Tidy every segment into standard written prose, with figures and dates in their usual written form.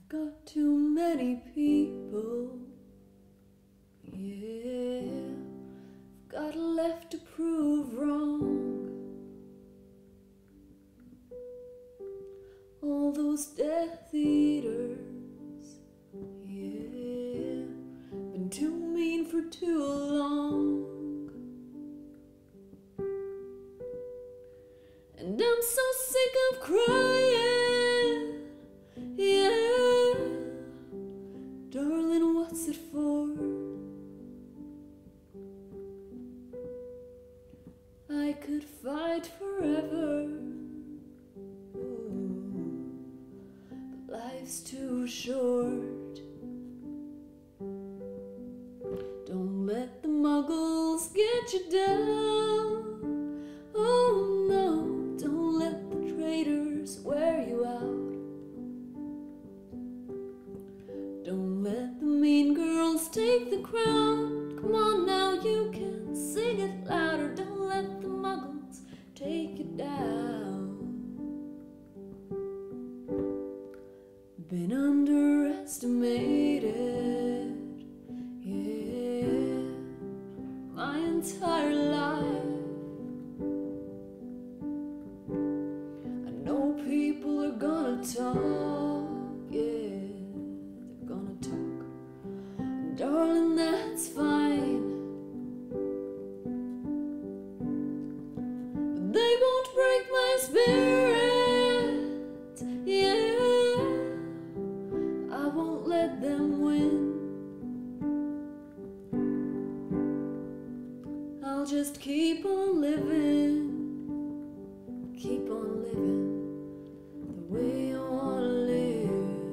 got too many people, yeah, I've got left to prove wrong. All those Death Eaters, yeah, been too mean for too long. And I'm so sick of crying, yeah, darling, what's it for? I could fight forever, but life's too short. Don't let the Muggles get you down. Oh no, don't let the traitors wear you out. Don't let the mean girls take the crown. Come on now, you can sing it louder. Don't let the Muggles take you down. Been underestimated, yeah, my entire life. I know people are gonna talk, yeah, they're gonna talk. Darling, that's fine, but they won't break my spirit, yeah, I won't let them win. I'll just keep on living the way I wanna live.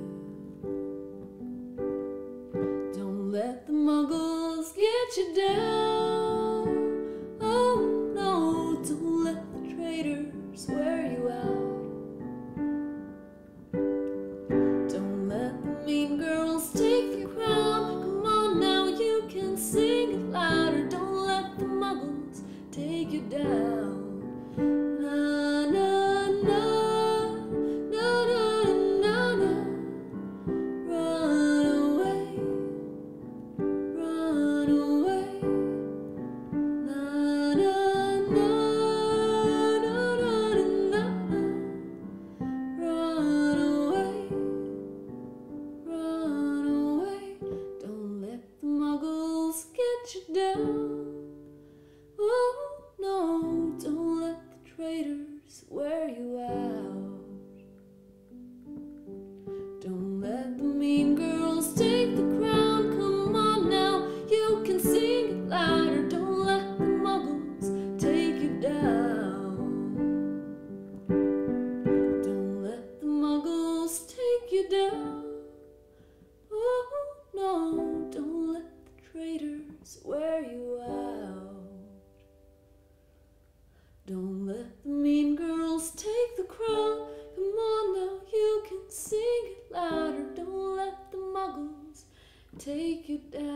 Don't let the Muggles get you down. Oh no, don't let the traitors wear you out. Don't let the mean girls take the crown. Come on now, you can sing it louder. Don't let the Muggles take you down. Na na na, na na na na. Run away, run away. Na na na, na na na na. Run away, run away. Don't let the Muggles get you down. Oh no, don't let the traitors wear you out. Don't let the mean girls take the crown. Come on now, you can sing it louder. Don't let the Muggles take you down. Don't let the Muggles take you down. Oh no, don't let the traitors wear you out. Don't let the mean girls take the crown. Come on now, you can sing it louder. Don't let the Muggles take you down.